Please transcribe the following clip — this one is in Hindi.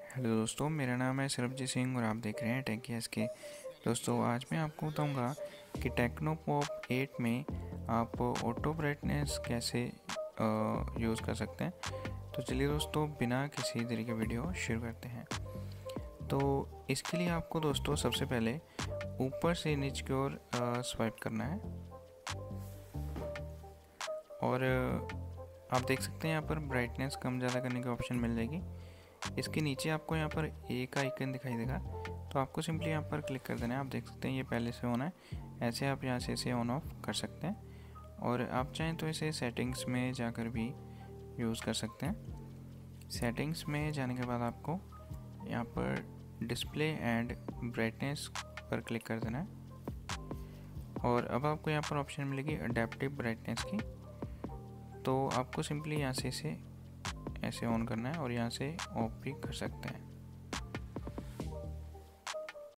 हेलो दोस्तों, मेरा नाम है सरबजीत सिंह और आप देख रहे हैं टेक के। दोस्तों, आज मैं आपको बताऊंगा कि टेक्नो पॉप 8 में आप ऑटो ब्राइटनेस कैसे यूज़ कर सकते हैं। तो चलिए दोस्तों, बिना किसी देरी के वीडियो शुरू करते हैं। तो इसके लिए आपको दोस्तों सबसे पहले ऊपर से नीचे की ओर स्वाइप करना है और आप देख सकते हैं यहाँ पर ब्राइटनेस कम ज़्यादा करने की ऑप्शन मिल जाएगी। इसके नीचे आपको यहाँ पर एक आइकन दिखाई देगा, तो आपको सिंपली यहाँ पर क्लिक कर देना है। आप देख सकते हैं ये पहले से ऑन है, ऐसे आप यहाँ से इसे ऑन ऑफ कर सकते हैं और आप चाहें तो इसे सेटिंग्स में जाकर भी यूज़ कर सकते हैं। सेटिंग्स में जाने के बाद आपको यहाँ पर डिस्प्ले एंड ब्राइटनेस पर क्लिक कर देना है और अब आपको यहाँ पर ऑप्शन मिलेगी अडेप्टिव ब्राइटनेस की। तो आपको सिंपली यहाँ से इसे ऐसे ऑन करना है और यहाँ से ऑफ भी कर सकते हैं।